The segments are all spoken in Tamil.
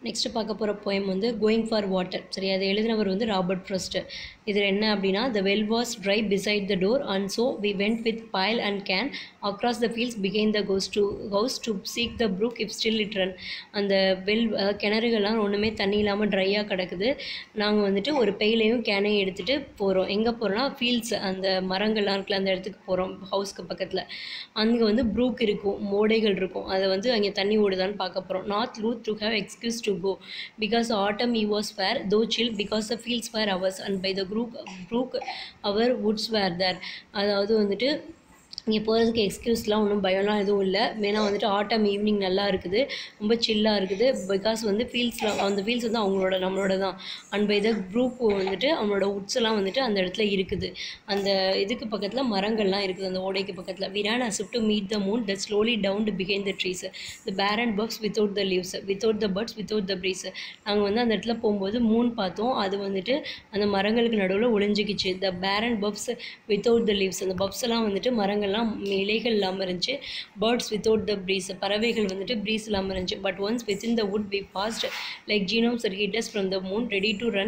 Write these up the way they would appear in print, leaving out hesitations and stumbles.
நெக்ஸ்ட் பார்க்க போகிற போயம் வந்து கோயிங் ஃபார் வாட்டர். சரி, அதை எழுதினவர் வந்து ராபர்ட் ஃப்ராஸ்ட். இதில் என்ன அப்படின்னா, the well was dry beside the door and so we went with pail and can across the fields பிகைன் the house to seek the brook if still it ran. அந்த கிணறுகள்லாம் ஒன்றுமே தண்ணி இல்லாமல் ட்ரையாக கிடக்குது. நாங்கள் வந்துட்டு ஒரு பெயிலையும் கேனையும் எடுத்துகிட்டு போகிறோம். எங்கே போகிறோன்னா ஃபீல்ட்ஸ், அந்த மரங்கள்லாம் இருக்குல்ல அந்த இடத்துக்கு போகிறோம். ஹவுஸ்க்கு பக்கத்தில் அங்கே வந்து ப்ரூக் இருக்கும், மோடைகள் இருக்கும். அதை வந்து அங்கே தண்ணி ஓடுதான்னு பார்க்க போகிறோம். Not loth to have excuse to go because autumn eve was fair though chill because the fields were ours and by the brook our woods were there. அதாவது வந்துட்டு இங்கே போகிறதுக்கு எக்ஸ்கியூஸ்லாம் ஒன்றும் பயம்லாம் எதுவும் இல்லை. மெயினாக வந்துட்டு ஆட்டம் ஈவினிங் நல்லா இருக்குது, ரொம்ப சில்லாக இருக்குது. பிகாஸ் வந்து ஃபீல்ட்ஸில் அந்த ஃபீல்ட்ஸ் வந்து அவங்களோட நம்மளோட தான். அண்ட் பை த ப்ரூக் வந்துட்டு அவங்களோட உட்ஸ் எல்லாம் வந்துட்டு அந்த இடத்துல இருக்குது. அந்த இதுக்கு பக்கத்தில் மரங்கள்லாம் இருக்குது அந்த ஓடைக்கு பக்கத்தில். we ran as if to meet the moon that slowly downed behind the trees, the barren buds without the leaves, without the birds, without the breeze. நாங்கள் வந்து அந்த இடத்துல போகும்போது மூன் பார்த்தோம். அது வந்துட்டு அந்த மரங்களுக்கு நடுவில் ஒளிஞ்சிக்கிச்சு. the barren buds without the leaves, அந்த பப்ஸ் எல்லாம் வந்துட்டு மரங்கள் இலைகள் இல்லாமல் இருந்துச்சு. பேர்ட்ஸ் வித்தவுட் த ப்ரீஸ், பறவைகள் வந்துட்டு ப்ரீஸ் இல்லாமல் இருந்துச்சு. But once within the wood we passed like gnomes that hid us from the moon ready to run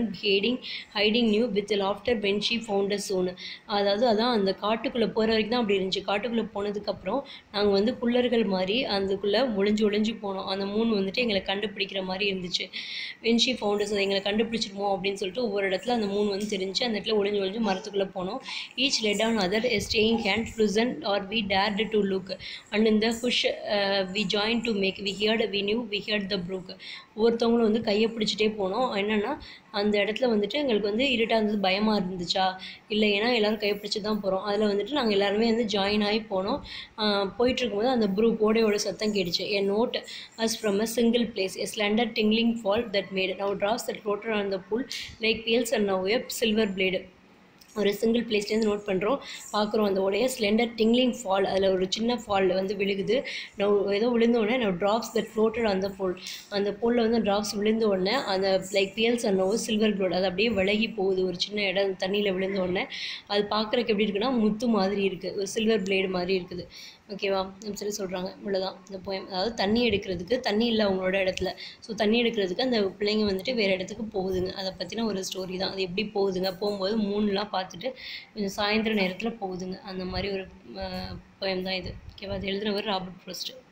hiding new with laughter when she found us soon. அதாவது அதான் அந்த காட்டுக்குள்ளே போகிற வரைக்கும் தான் அப்படி இருந்துச்சு. காட்டுக்குள்ளே போனதுக்கப்புறம் நாங்கள் வந்து குள்ளர்கள் மாதிரி அதுக்குள்ளே ஒளிஞ்சு போனோம். அந்த மூன் வந்துட்டு எங்களை கண்டுபிடிக்கிற மாதிரி இருந்துச்சு. when she found us, எங்களை கண்டுபிடிச்சிருமோ அப்படின்னு சொல்லிட்டு ஒவ்வொரு இடத்துல அந்த மூன் வந்து தெரிஞ்சு அந்த இடத்துல ஒளிஞ்சு மரத்துக்குள்ளே போனோம். each led on other a staying hand frozen or we dared to look and in the hush we joined to make we knew we heard the brook. ஒவ்வொருத்தவங்களும் வந்து கையை பிடிச்சிட்டே போனோம். என்னென்னா அந்த இடத்துல வந்துட்டு எங்களுக்கு வந்து இருட்டாக இருந்தது, பயமாக இருந்துச்சா இல்லை, ஏன்னா எல்லோரும் கையை பிடிச்சி தான் போகிறோம். அதில் வந்துட்டு நாங்கள் எல்லாருமே வந்து ஜாயின் ஆகி போனோம். போயிட்டுருக்கும்போது அந்த ப்ரூக் ஓடையோட சத்தம் கேட்டுச்சு. a note as from a single place, a slender tingling fall that made now drops that floated on the pool like pearls and now a silver blade. ஒரு சிங்கிள் பிளேஸ்லேருந்து நோட் பண்ணுறோம், பார்க்குறோம் அந்த உடைய ஸ்லெண்டர் டிங்லிங் ஃபால், அதில் ஒரு சின்ன ஃபால் வந்து விழுகுது. ஏதோ விழுந்தோடனே நான் ட்ராப்ஸ் தட் ஃப்ளோட்டட் அந்த போல், அந்த போலில் வந்து ட்ராப்ஸ் விழுந்த உடனே அந்த like pearls and silver cloud அது அப்படியே விலகி போகுது. ஒரு சின்ன இடம் தண்ணியில் விழுந்த உடனே அது பார்க்குறக்கு எப்படி இருக்குன்னா முத்து மாதிரி இருக்குது, ஒரு சில்வர் பிளேடு மாதிரி இருக்குது. ஓகேவா, சொல்லி சொல்கிறாங்க. இவ்வளோதான் இந்த போயம். அதாவது தண்ணி எடுக்கிறதுக்கு தண்ணி இல்லை அவங்களோட இடத்துல. ஸோ தண்ணி எடுக்கிறதுக்கு அந்த பிள்ளைங்க வந்துட்டு வேறு இடத்துக்கு போகுதுங்க. அதை பற்றின ஒரு ஸ்டோரி தான். அது எப்படி போகுதுங்க, போகும்போது மூணுலாம் பார்த்துட்டு கொஞ்சம் சாயந்தர நேரத்தில் போகுதுங்க. அந்த மாதிரி ஒரு போயம் தான் இது. ஓகேவா, அது எழுதுனவர் ராபர்ட் ஃப்ராஸ்ட்.